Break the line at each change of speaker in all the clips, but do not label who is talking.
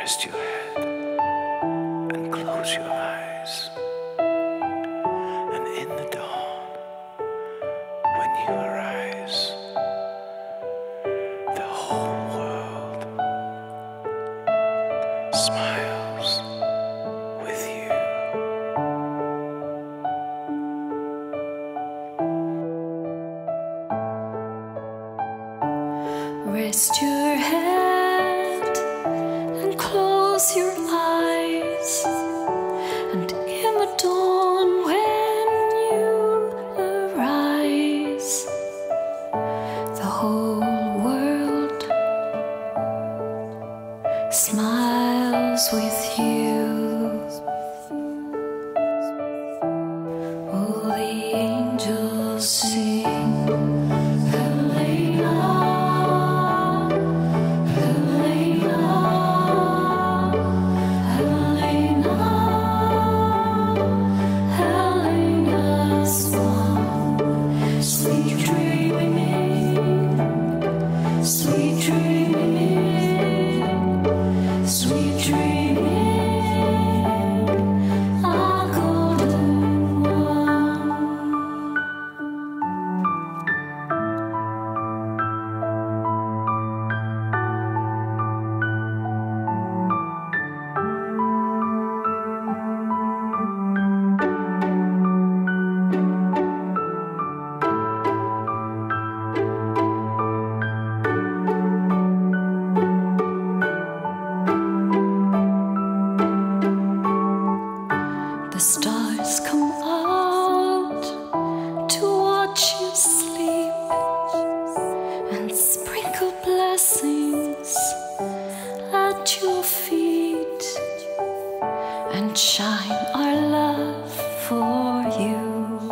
Rest your head and close your eyes. And in the dawn, when you arise, the whole world smiles with you.
Rest your head and close your eyes, and in the dawn when you arise, the whole world smiles with you. All the angels sing. The stars come out to watch you sleep and sprinkle blessings at your feet and shine our love for you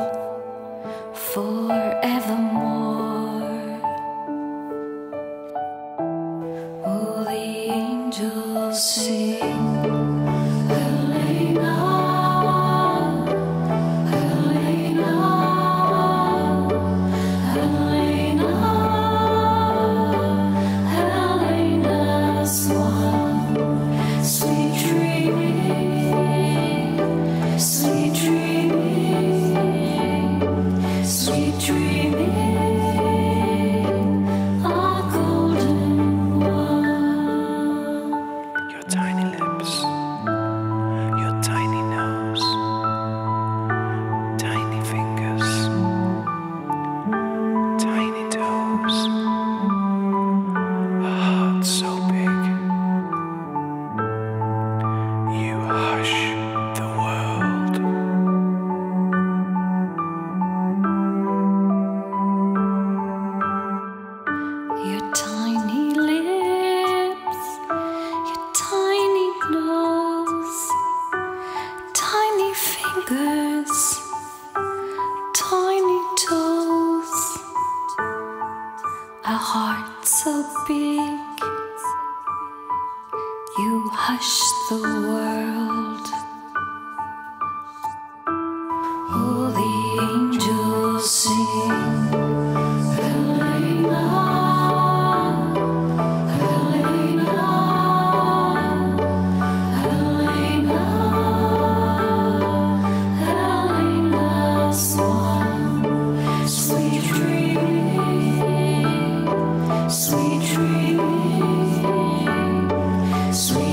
forevermore. All the angels sing. Tiny toes, a heart so big, you hush the world. All the angels sing. Sweet dreaming, sweet